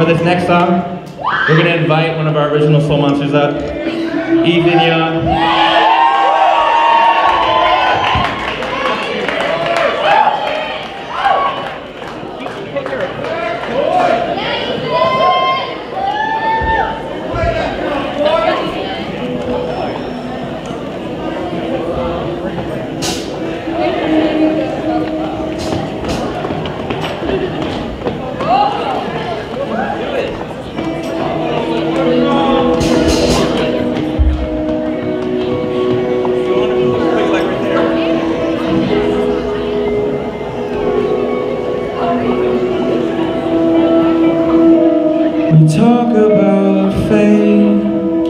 for this next song, we're going to invite one of our original Soul Monsters up, Ethan Young. We talk about fate,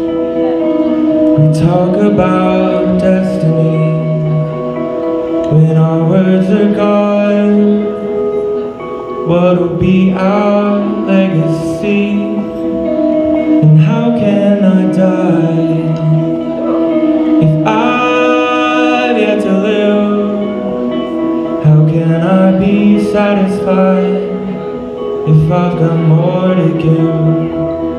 we talk about destiny. When our words are gone, what'll be our legacy? And how can I die if I've yet to live? How can I be satisfied if I've got more to give?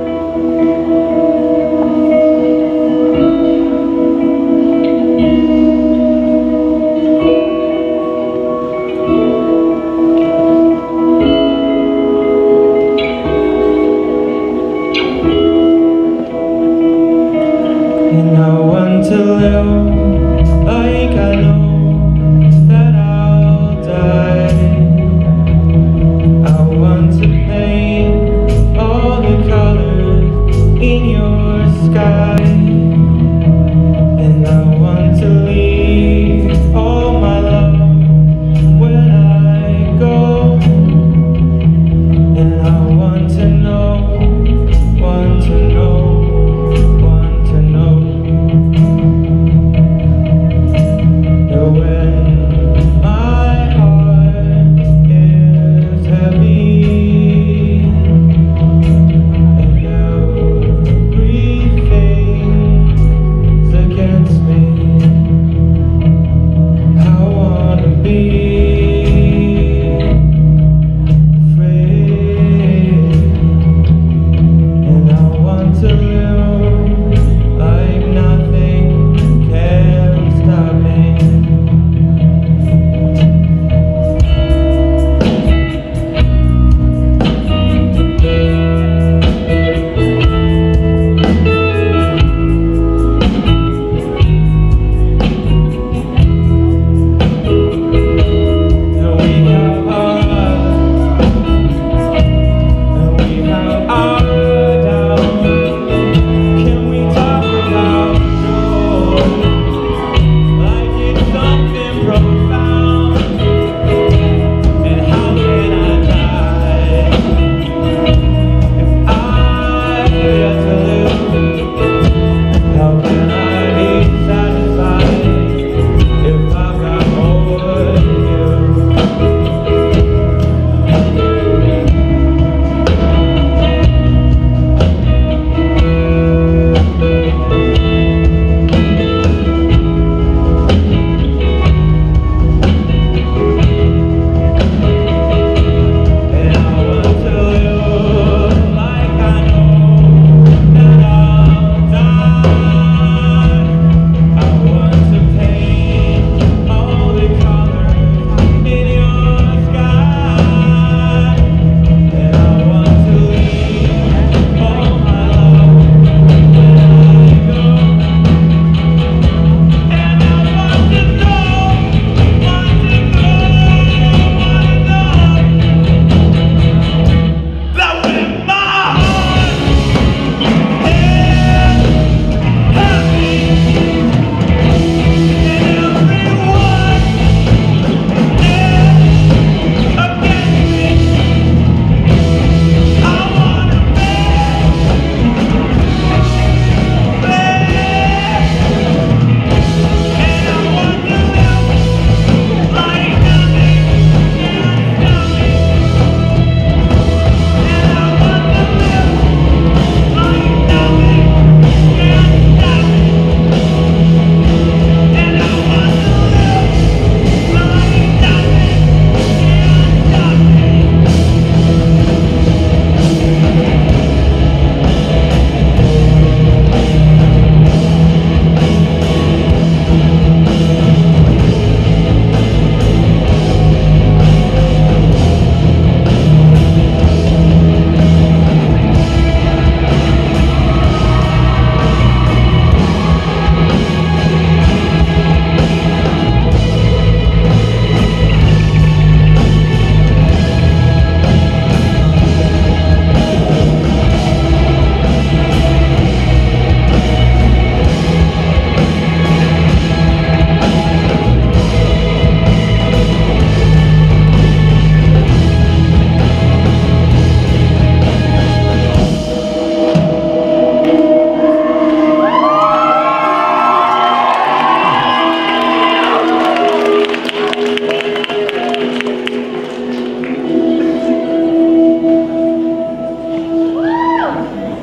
And I want to live like I know that I'll die. I want to paint all the colors in your sky, and I want to leave all my love when I go. And I want to know, want to know, want to know that when my heart is heavy and everything's against me, I wanna be free.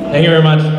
Thank you very much.